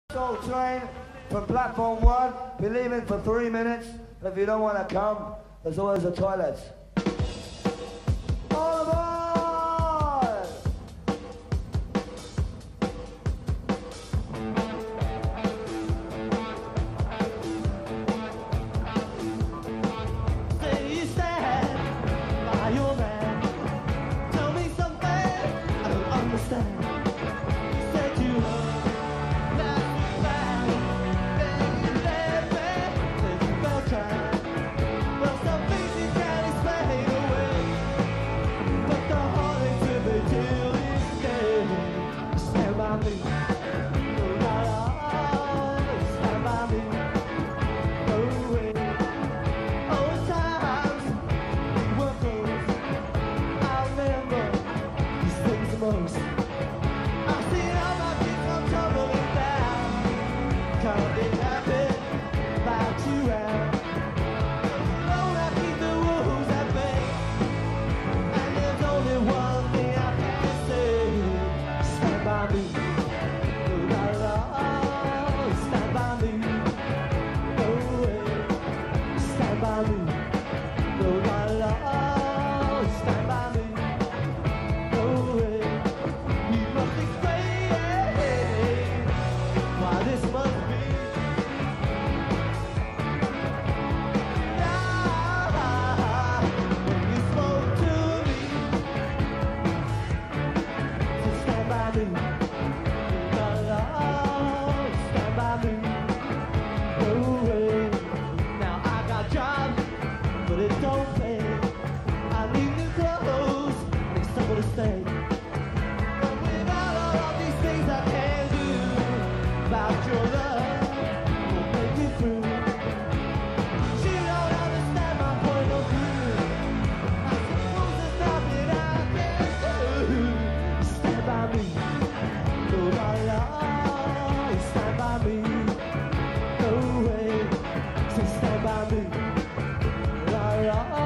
Soul Train from platform 1. Be leaving for 3 minutes. If you don't want to come, there's always the toilets. All aboard! Say you stand by your man. Tell me something I don't understand. You said you love. Stand by me, la la.